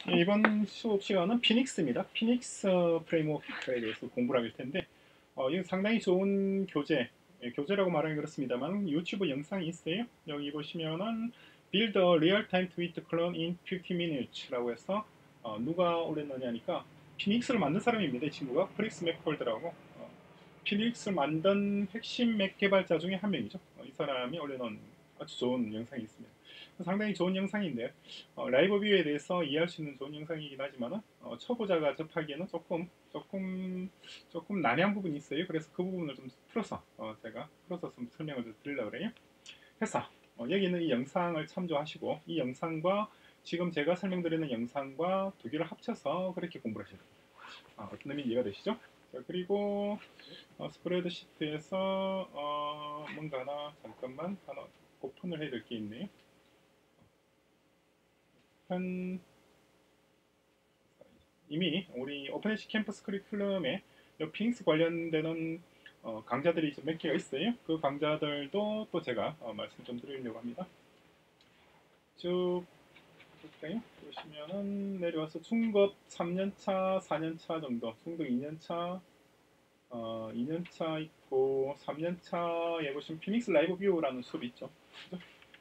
이번 수업 시간은 피닉스입니다. 피닉스 프레임워크에 대해서 공부를 할 텐데 이거 상당히 좋은 교재라고 말하기 그렇습니다만 유튜브 영상이 있어요. 여기 보시면은 Build a Real-Time Tweet Clone in 50 Minutes라고 해서 누가 올렸느냐니까 피닉스를 만든 사람입니다. 이 친구가 프리스 맥콜드라고 피닉스를 만든 핵심 맥 개발자 중에 한 명이죠. 이 사람이 올려놓은 아주 좋은 영상이 있습니다. 상당히 좋은 영상인데 라이브 뷰에 대해서 이해할 수 있는 좋은 영상이긴 하지만 초보자가 접하기에는 조금 난해한 부분이 있어요. 그래서 그 부분을 좀 풀어서 제가 좀 설명을 좀 드리려고 그래요. 해서 여기는 이 영상을 참조하시고 이 영상과 지금 제가 설명드리는 영상과 두 개를 합쳐서 그렇게 공부를 하셔야 됩니다. 어떤 의미인지 이해가 되시죠? 자, 그리고 스프레드시트에서 뭔가 하나 오픈을 해야 될 게 있네요. 이미 우리 오픈에시 캠퍼스 커리큘럼에 핑스 관련되는 강좌들이 몇 개가 있어요. 그 강좌들도 또 제가 말씀 좀 드리려고 합니다. 쭉 볼까요? 보시면은 내려와서 중급 3년차, 4년차 정도, 중급 2년차, 2년차 있고 3년차에 보시면 피닉스 라이브 뷰라는 수업이 있죠. 그죠?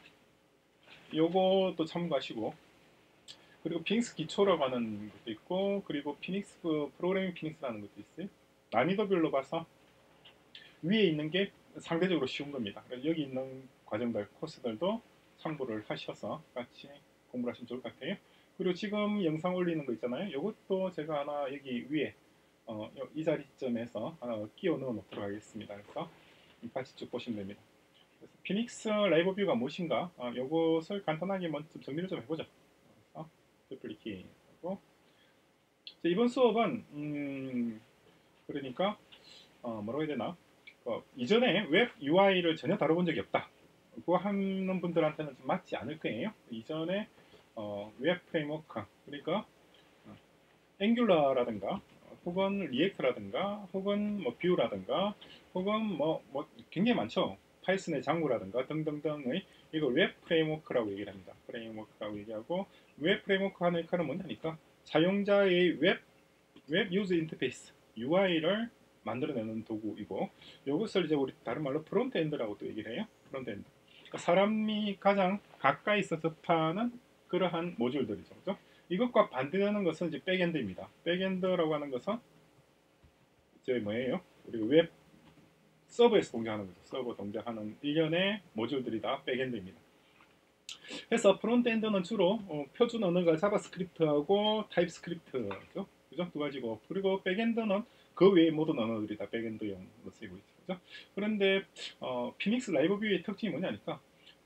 요것도 참고하시고 그리고 피닉스 기초라고 하는 것도 있고 그리고 피닉스 프로그래밍 피닉스라는 것도 있어요. 난이도별로 봐서 위에 있는 게 상대적으로 쉬운 겁니다. 그래서 여기 있는 과정들, 코스들도 참고를 하셔서 같이 공부를 하시면 좋을 것 같아요. 그리고 지금 영상 올리는 거 있잖아요. 이것도 제가 하나 여기 위에 이 자리점에서 하나 끼워 넣어 놓도록 하겠습니다. 그래서 같이 쭉 보시면 됩니다. 그래서 피닉스 라이브 뷰가 무엇인가 이것을 간단하게 먼저 정리를 좀 해보죠. 그래서 duplicate하고 이번 수업은 그러니까 뭐라고 해야 되나 이전에 웹 UI를 전혀 다뤄본 적이 없다. 그거 하는 분들한테는 좀 맞지 않을 거예요. 이전에 웹 프레임워크 그러니까 앵귤러라든가 혹은 리액트라든가 혹은 뭐 뷰라든가 혹은 뭐 굉장히 많죠. 파이썬의 장구라든가 등등등의 이걸 웹 프레임워크라고 얘기를 합니다. 프레임워크라고 얘기하고 웹 프레임워크 하는 역할은 뭐냐니까 사용자의 웹 유저 인터페이스 UI를 만들어내는 도구이고 이것을 이제 우리 다른 말로 프론트엔드라고 또 얘기를 해요. 프론트엔드. 그러니까 사람이 가장 가까이서 접하는 그러한 모듈들이죠. 그죠? 이것과 반대되는 것은 이제 백엔드입니다. 백엔드라고 하는 것은 이제 뭐예요? 우리 웹 서버에서 동작하는 거죠. 서버 동작하는 일련의 모듈들이 다 백엔드입니다. 그래서 프론트엔드는 주로 표준 언어가 자바스크립트하고 타입스크립트죠. 그죠? 두 가지고 그리고 백엔드는 그 외의 모든 언어들이 다 백엔드용으로 쓰이고 있죠. 그죠? 그런데 피닉스 라이브 뷰의 특징이 뭐냐니까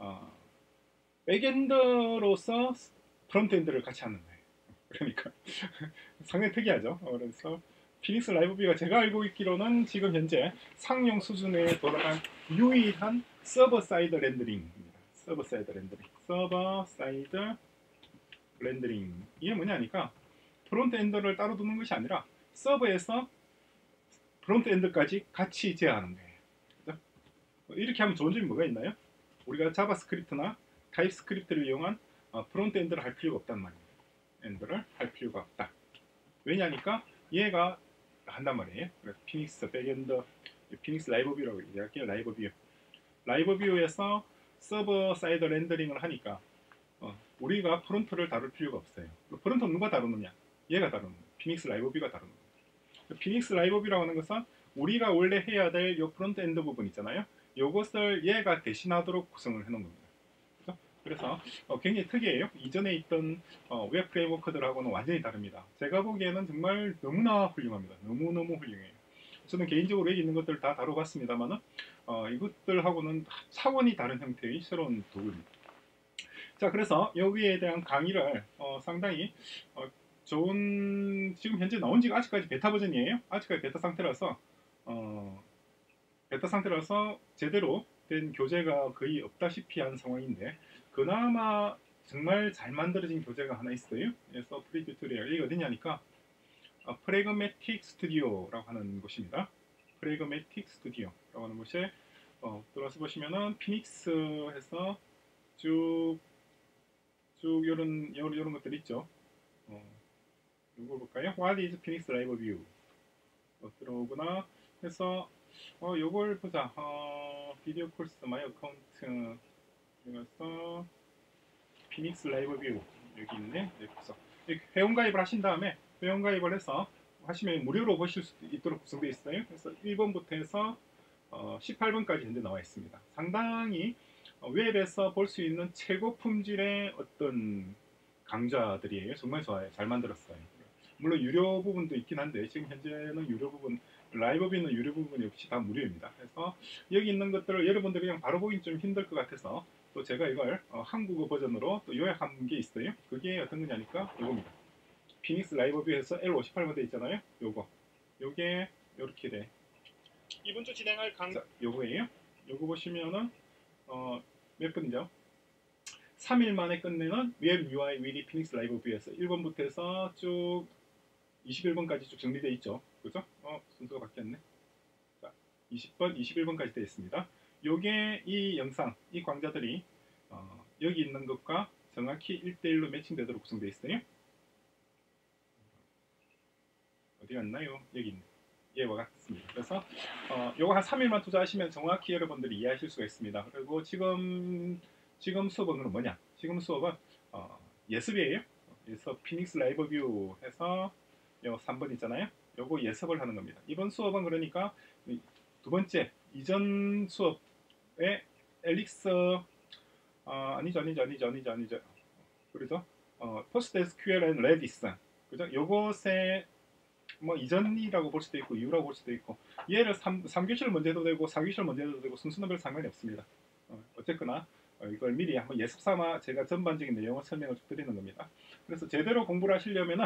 백엔드로서 프론트엔드를 같이 하는 거예요. 그러니까 상당히 특이하죠. 그래서 피닉스 라이브 뷰가 제가 알고 있기로는 지금 현재 상용 수준에 돌아간 유일한 서버 사이드 렌더링입니다. 서버 사이드 렌더링. 서버 사이드 렌더링. 이게 뭐냐니까 프론트엔드를 따로 두는 것이 아니라 서버에서 프론트엔드까지 같이 제어하는 거예요. 그죠? 이렇게 하면 좋은 점이 뭐가 있나요? 우리가 자바스크립트나 타입스크립트를 이용한 프론트엔드를 할 필요가 없단 말이에요. 엔드를 할 필요가 없다. 왜냐니까 얘가 한단 말이에요. 그래서 피닉스 백엔드, 피닉스 라이브 뷰라고 얘기할게요. 라이브 뷰. 라이브 뷰에서 서버 사이드 렌더링을 하니까 우리가 프론트를 다룰 필요가 없어요. 프론트는 누가 다루느냐? 얘가 다루는 거예요. 피닉스 라이브 뷰가 다루는 거예요. 피닉스 라이브 뷰라고 하는 것은 우리가 원래 해야 될 이 프론트 엔드 부분 있잖아요. 이것을 얘가 대신하도록 구성을 해놓은 겁니다. 그렇죠? 그래서 굉장히 특이해요. 이전에 있던 웹 프레임워크들하고는 완전히 다릅니다. 제가 보기에는 정말 너무나 훌륭합니다. 너무너무 훌륭해요. 저는 개인적으로 여기 있는 것들 다 다뤄봤습니다만 이것들하고는 차원이 다른 형태의 새로운 도구입니다. 자, 그래서 여기에 대한 강의를 상당히 좋은 지금 현재 나온 지가 아직까지 베타 버전이에요. 아직까지 베타 상태라서 제대로 된 교재가 거의 없다시피 한 상황인데 그나마 정말 잘 만들어진 교재가 하나 있어요. 그래서 프리 튜토리얼 이게 어디냐니까 프래그매틱 스튜디오라고 하는 곳입니다. 프래그매틱 스튜디오라고 하는 곳에 들어와서 보시면은 피닉스에서 쭉 이런 것들 있죠. 이거 볼까요? What is Phoenix Live View? 들어오거나 해서 요걸 보자. 비디오 콜스 마이 어카운트 들어가서 피닉스 라이브 뷰 여기 있네. 그래서 회원가입을 하신 다음에 회원가입을 해서 하시면 무료로 보실 수 있도록 구성되어 있어요. 그래서 1번부터 해서 18번까지 현재 나와 있습니다. 상당히 웹에서 볼 수 있는 최고 품질의 어떤 강좌들이에요. 정말 좋아요. 잘 만들었어요. 물론 유료 부분도 있긴 한데 지금 현재는 유료 부분, 라이브비는 유료 부분 역시 다 무료입니다. 그래서 여기 있는 것들을 여러분들이 그냥 바로 보긴 좀 힘들 것 같아서 또 제가 이걸 한국어 버전으로 또 요약한 게 있어요. 그게 어떤 거냐니까 이겁니다. 피닉스 라이브뷰에서 L58번 돼 있잖아요. 요게 요렇게 돼. 이번 주 진행할 강좌 요거예요. 요거 보시면은 몇 분이죠? 3일 만에 끝내는 웹 UI with 피닉스 라이브뷰에서 1번부터 해서 쭉 21번까지 쭉 정리되어 있죠. 그죠? 순서가 바뀌었네. 자, 20번, 21번까지 되어 있습니다. 요게 이 영상, 이 강좌들이 여기 있는 것과 정확히 1대1로 매칭되도록 구성되어 있어요. 어디 갔나요? 여기 있네. 얘와 같습니다. 그래서 요거 한 3일만 투자하시면 정확히 여러분들이 이해하실 수가 있습니다. 그리고 지금 수업은 뭐냐? 지금 수업은 예습이에요. 그래서 피닉스 라이브 뷰 해서 요 3번 있잖아요. 요거 예습을 하는 겁니다. 이번 수업은 그러니까 두 번째 이전 수업에 엘릭스 아니죠. 그래서 PostgreSQL and Redis 그죠? 요것에 뭐 이전이라고 볼 수도 있고 이후라고 볼 수도 있고 얘를 3교시를 먼저 해도 되고 4교시를 먼저 해도 되고 순서는 별 상관이 없습니다. 어쨌거나 이걸 미리 한번 예습 삼아 제가 전반적인 내용을 설명을 드리는 겁니다. 그래서 제대로 공부를 하시려면은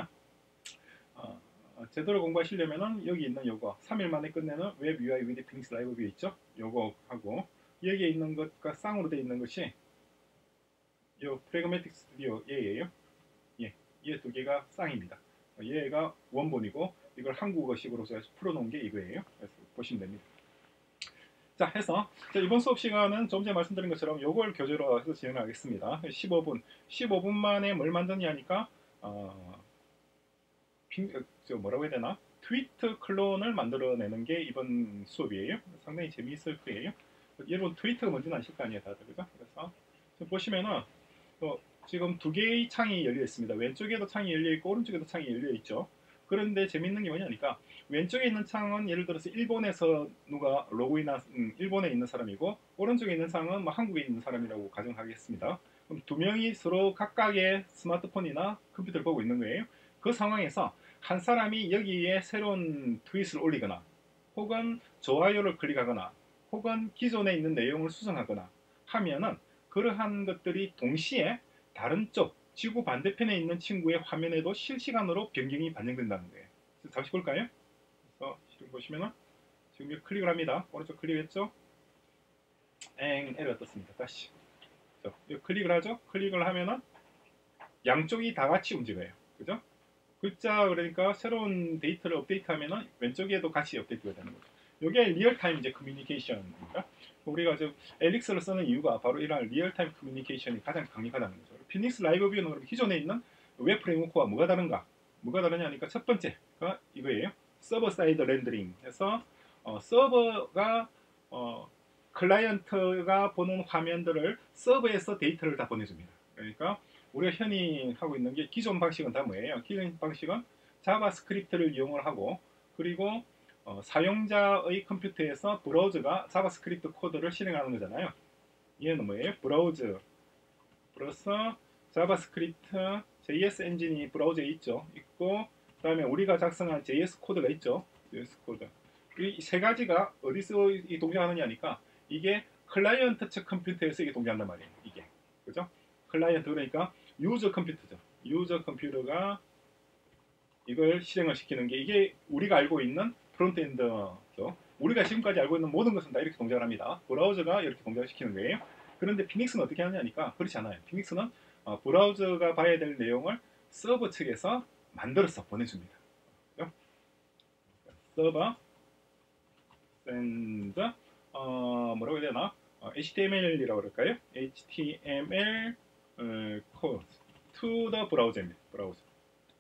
여기 있는 요거 3일 만에 끝내는 웹 UI with 피닉스 라이브 뷰 있죠? 요거 하고 여기에 있는 것과 쌍으로 되어 있는 것이 요 프래그매틱 스튜디오 얘예요. 얘 두 개가 쌍입니다. 얘가 원본이고 이걸 한국어식으로 제가 풀어놓은 게 이거예요. 그래서 보시면 됩니다. 자, 해서 이번 수업 시간은 좀 전에 말씀드린 것처럼 요걸 교재로 해서 진행하겠습니다. 15분 만에 뭘 만드냐 하니까 뭐라고 해야 되나? 트위트 클론을 만들어내는 게 이번 수업이에요. 상당히 재미있을 거예요. 여러분 트위트가 뭔지는 아실 거 아니에요, 다들 그죠? 그래서 보시면은 지금 두 개의 창이 열려 있습니다. 왼쪽에도 창이 열려 있고 오른쪽에도 창이 열려 있죠. 그런데 재밌는 게 뭐냐니까 왼쪽에 있는 창은 예를 들어서 일본에서 누가 로그인한 일본에 있는 사람이고 오른쪽에 있는 창은 뭐 한국에 있는 사람이라고 가정하겠습니다. 그럼 두 명이 서로 각각의 스마트폰이나 컴퓨터를 보고 있는 거예요. 그 상황에서 한 사람이 여기에 새로운 트윗을 올리거나 혹은 좋아요를 클릭하거나 혹은 기존에 있는 내용을 수정하거나 하면은 그러한 것들이 동시에 다른 쪽 지구 반대편에 있는 친구의 화면에도 실시간으로 변경이 반영된다는 거예요. 잠시 볼까요? 그래서 지금 보시면은 지금 여기 클릭을 합니다. 오른쪽 클릭했죠? 에러가 떴습니다. 다시. 여기 클릭을 하죠? 클릭을 하면은 양쪽이 다 같이 움직여요. 그죠? 글자 그러니까 새로운 데이터를 업데이트하면은 왼쪽에도 같이 업데이트가 되는 거죠. 이게 리얼타임 이제 커뮤니케이션입니다. 우리가 지금 엘릭스를 쓰는 이유가 바로 이런 리얼타임 커뮤니케이션이 가장 강력하다는 거죠. 피닉스 라이브 뷰는 그럼 기존에 있는 웹 프레임워크와 뭐가 다른가? 뭐가 다르냐니까 첫 번째가 이거예요. 서버 사이드 렌더링 해서 서버가 클라이언트가 보는 화면들을 서버에서 데이터를 다 보내줍니다. 그러니까 우리가 흔히 하고 있는 게 기존 방식은 다 뭐예요? 기존 방식은 자바스크립트를 이용을 하고 그리고 사용자의 컴퓨터에서 브라우저가 자바스크립트 코드를 실행하는 거잖아요. 얘는 뭐예요? 브라우저 플러스 자바스크립트 JS 엔진이 브라우저에 있고 그 다음에 우리가 작성한 JS 코드가 있죠. JS 코드. 이 세 가지가 어디서 이 동작하느냐니까 이게 클라이언트 측 컴퓨터에서 이게 동작한단 말이에요. 이게 그죠? 클라이언트 그러니까 유저 컴퓨터죠. 유저 컴퓨터가 이걸 실행을 시키는 게 이게 우리가 알고 있는 프론트엔드죠. 우리가 지금까지 알고 있는 모든 것은 다 이렇게 동작을 합니다. 브라우저가 이렇게 동작을 시키는 거예요. 그런데 피닉스는 어떻게 하느냐니까 그렇지 않아요. 피닉스는 브라우저가 봐야 될 내용을 서버 측에서 만들어서 보내줍니다. 그렇죠? 서버 샌드 뭐라고 해야 되나? HTML이라고 그럴까요? HTML 코드 to the browser입니다. 브라우저.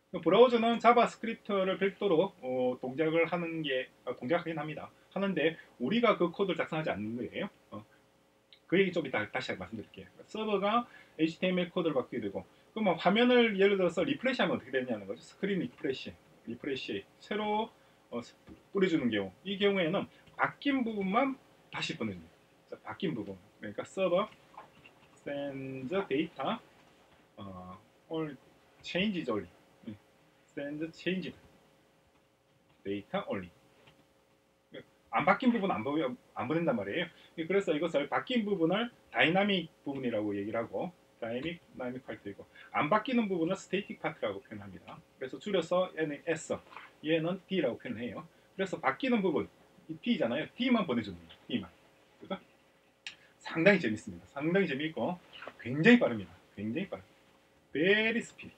브라우저는 자바스크립트를 별도로 동작을 하는 게 동작하긴 합니다. 하는데 우리가 그 코드를 작성하지 않는 거예요. 그 얘기 좀 이따 다시 말씀드릴게요. 서버가 HTML 코드를 받게 되고, 그러면 화면을 예를 들어서 리프레시하면 어떻게 되냐는 거죠. 스크린 리프레시 새로 뿌려주는 경우, 이 경우에는 바뀐 부분만 다시 보내줍니다. 자, 바뀐 부분, 그러니까 서버 send data all changes only, send changed data only. 안 바뀐 부분 안 보낸단 말이에요. 그래서 이것을 바뀐 부분을 다이나믹 부분이라고 얘기를 하고, 다이나믹 파트이고, 안 바뀌는 부분은 스테이틱 파트라고 표현합니다. 그래서 줄여서 얘는 S, 얘는 D라고 표현해요. 그래서 바뀌는 부분, 이 D잖아요. D만 보내주는 거예요. D만. 그죠? 상당히 재밌습니다. 상당히 재밌고 굉장히 빠릅니다. 굉장히 빠릅니다. very speedy.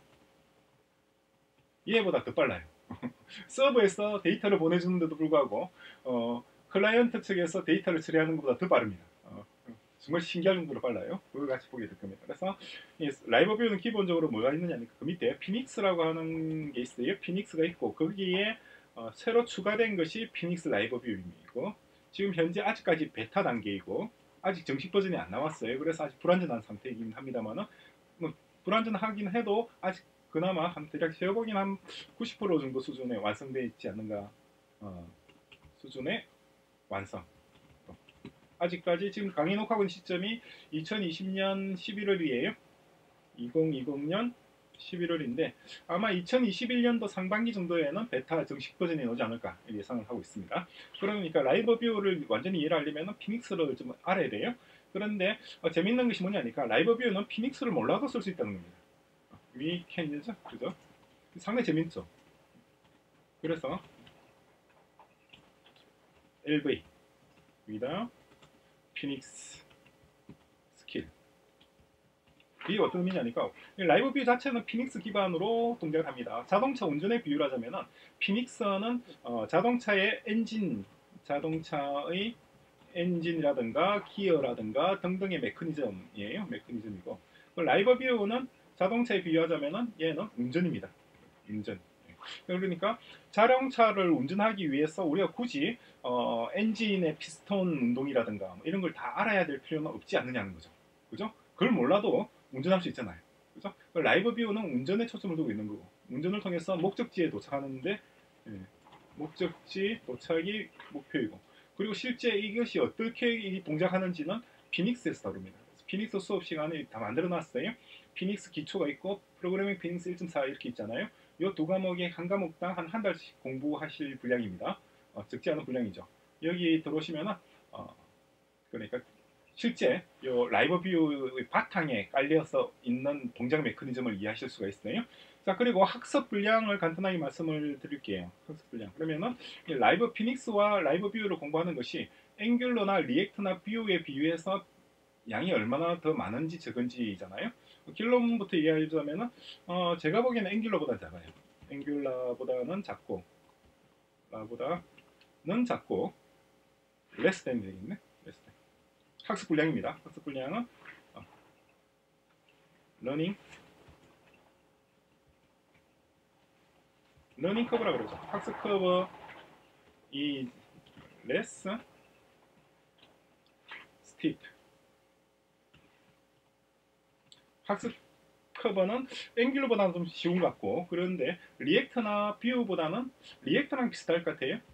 얘보다 더 빨라요. 서버에서 데이터를 보내주는데도 불구하고 클라이언트 측에서 데이터를 처리하는 것보다 더 빠릅니다. 정말 신기할 정도로 빨라요. 그걸 같이 보게 될 겁니다. 그래서 이 라이브 뷰는 기본적으로 뭐가 있느냐면 그 밑에 피닉스라고 하는 게 있어요. 피닉스가 있고 거기에 새로 추가된 것이 피닉스 라이브 뷰이고, 지금 현재 아직까지 베타 단계이고 아직 정식 버전이 안 나왔어요. 그래서 아직 불완전한 상태이긴 합니다만은 뭐 불완전하긴 해도 아직 그나마 한 대략 제가 보기엔 한 90% 정도 수준에 완성되어 있지 않는가, 수준의 완성. 아직까지 지금 강의 녹화하고 있는 시점이 2020년 11월이에요. 2020년 11월인데 아마 2021년도 상반기 정도에는 베타 정식 버전이 나오지 않을까 예상을 하고 있습니다. 그러니까 라이브 뷰를 완전히 이해를 하려면 피닉스를 좀 알아야 돼요. 그런데 재밌는 것이 뭐냐니까 라이브 뷰는 피닉스를 몰라도 쓸 수 있다는 겁니다. We can use, 그죠? 상당히 재밌죠. 그래서 LV with 피닉스 스킬, 이게 어떤 의미냐니까 라이브 뷰 자체는 피닉스 기반으로 동작을 합니다. 자동차 운전의 비유를 하자면은 피닉스는 자동차의 엔진, 자동차의 엔진이라든가 기어라든가 등등의 메커니즘이에요. 메커니즘이고, 라이브 뷰는 자동차에 비유하자면은 얘는 운전입니다. 운전. 그러니까 자동차를 운전하기 위해서 우리가 굳이 엔진의 피스톤 운동이라든가 뭐 이런 걸 다 알아야 될 필요는 없지 않느냐는 거죠. 그죠? 그걸 몰라도 운전할 수 있잖아요. 그죠? 라이브 뷰는 운전에 초점을 두고 있는 거고, 운전을 통해서 목적지에 도착하는데, 목적지 도착이 목표이고, 그리고 실제 이것이 어떻게 동작하는지는 피닉스에서 다룹니다. 피닉스 수업 시간에 다 만들어 놨어요. 피닉스 기초가 있고 프로그래밍 피닉스 1.4 이렇게 있잖아요. 이 두 과목에 한 과목당 한 달씩 공부하실 분량입니다. 적지 않은 분량이죠. 여기 들어오시면은 그러니까 실제 요 라이브 뷰의 바탕에 깔려서 있는 동작 메커니즘을 이해하실 수가 있어요. 자, 그리고 학습 분량을 간단하게 말씀을 드릴게요. 학습 분량. 그러면은 라이브 피닉스와 라이브 뷰를 공부하는 것이 앵귤러나 리액트나 뷰에 비유해서 양이 얼마나 더 많은지 적은지잖아요. 결론부터 이해하자면은 제가 보기에는 앵귤러보다 작아요. 앵귤러보다는 작고, 라보다는 작고, less than 되겠네. less than. 학습 분량입니다. 학습 분량은 러닝 커브라 그러죠. 학습 커브 이 less steep. 학습 커버는 앵귤러보다는 좀 쉬운 것 같고, 그런데 리액트나 뷰보다는 리액트랑 비슷할 것 같아요.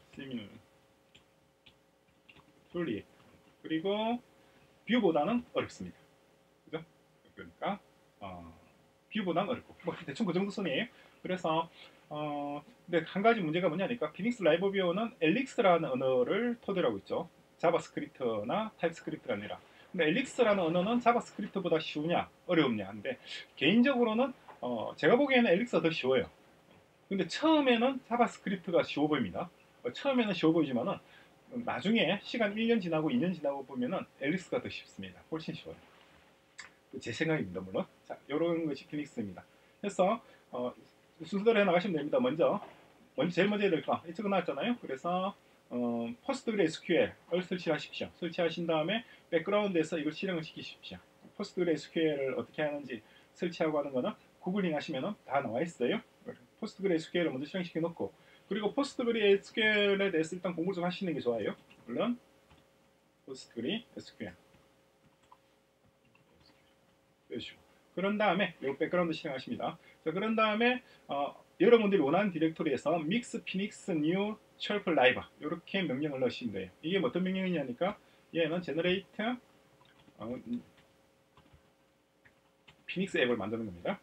리액트. 그리고 뷰보다는 어렵습니다. 그죠? 그러니까 뷰보다는 어렵고, 뭐 대충 그 정도 선이에요. 그래서 근데 한 가지 문제가 뭐냐니까 피닉스 라이브 뷰는 엘릭스라는 언어를 토대로 하고 있죠. 자바스크립트나 타입스크립트가 아니라. 근데 엘릭스라는 언어는 자바스크립트보다 쉬우냐 어려우냐 하는데, 개인적으로는 제가 보기에는 엘릭스가 더 쉬워요. 근데 처음에는 자바스크립트가 쉬워 보입니다. 처음에는 쉬워 보이지만은 나중에 시간 1년 지나고 2년 지나고 보면은 엘릭스가 더 쉽습니다. 훨씬 쉬워요. 제 생각입니다, 물론. 자, 이런 것이 피닉스입니다. 그래서 순서대로 해 나가시면 됩니다. 제일 먼저 해야 될 거, 이쪽은 나왔잖아요. 그래서 포스트그레스QL을 설치하십시오. 설치하신 다음에 백그라운드에서 이걸 실행을 시키십시오. 포스트그레스QL을 어떻게 하는지 설치하고 하는 거는 구글링 하시면 다 나와 있어요. 포스트그레 SQL을 먼저 실행시켜 놓고, 그리고 포스트그레 SQL에 대해서 일단 공부 좀 하시는 게 좋아요. 물론 포스트그레 SQL 빼주시고, 그런 다음에 이 백그라운드 실행하십니다. 자, 그런 다음에 여러분들이 원하는 디렉토리에서 mix phoenix new chirp live 이렇게 명령을 넣으시면 돼요. 이게 어떤 명령이냐니까, 얘는 generate 피닉스 앱을 만드는 겁니다.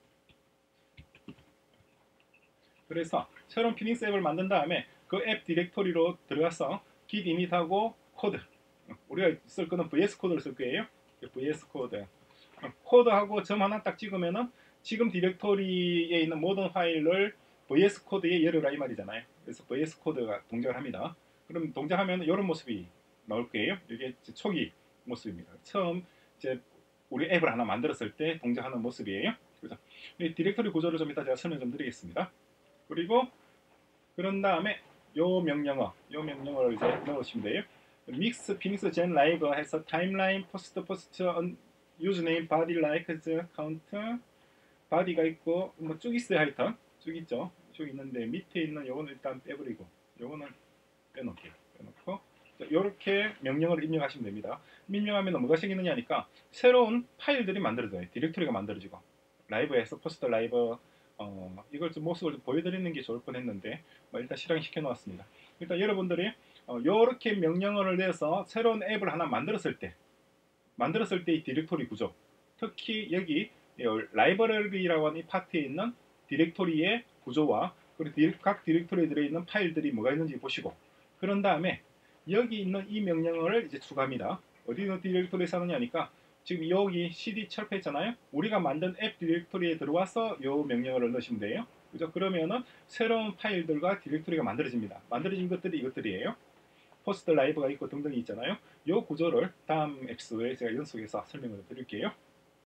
그래서 새로운 피닉스 앱을 만든 다음에 그 앱 디렉토리로 들어가서 git init하고 코드, 우리가 쓸 거는 VS 코드를 쓸 거예요. VS 코드, 코드하고 점 하나 딱 찍으면은 지금 디렉토리에 있는 모든 파일을 VS 코드에 열어라 이 말이잖아요. 그래서 VS 코드가 동작을 합니다. 그럼 동작하면 이런 모습이 나올 거예요. 이게 초기 모습입니다. 처음 이제 우리 앱을 하나 만들었을 때 동작하는 모습이에요. 그래서 이 디렉토리 구조를 좀 이따 제가 설명 좀 드리겠습니다. 그리고 그런 다음에 요 명령어를 이제 넣으시면 돼요. mix phoenix gen live 해서 timeline post username body like count body가 있고 뭐 쭉 있어요. 하여튼 쭉 있죠. 쭉 있는데 밑에 있는 요거는 일단 빼버리고 요거는 빼놓을게요. 빼놓고 이렇게 명령어를 입력하시면 됩니다. 입력하면 뭐가 생기느냐니까 새로운 파일들이 만들어져요. 디렉토리가 만들어지고, 라이브에서 포스트 라이브 이걸 좀 모습을 보여드리는 게 좋을 뻔했는데 일단 실행시켜 놓았습니다. 일단 여러분들이 이렇게 명령어를 내서 새로운 앱을 하나 만들었을 때 이 디렉토리 구조, 특히 여기 라이브러리라고 하는 이 파트에 있는 디렉토리의 구조와 그리고 각 디렉토리에 들어있는 파일들이 뭐가 있는지 보시고, 그런 다음에 여기 있는 이 명령어를 이제 추가합니다. 어디 있는 디렉토리에 사느냐니까 지금 여기 cd 철폐했잖아요. 우리가 만든 앱 디렉토리에 들어와서 이 명령어를 넣으시면 돼요. 그죠? 그러면은 새로운 파일들과 디렉토리가 만들어집니다. 만들어진 것들이 이것들이에요. 포스트 라이브가 있고 등등이 있잖아요. 이 구조를 다음 에피소드에 제가 연속해서 설명을 드릴게요.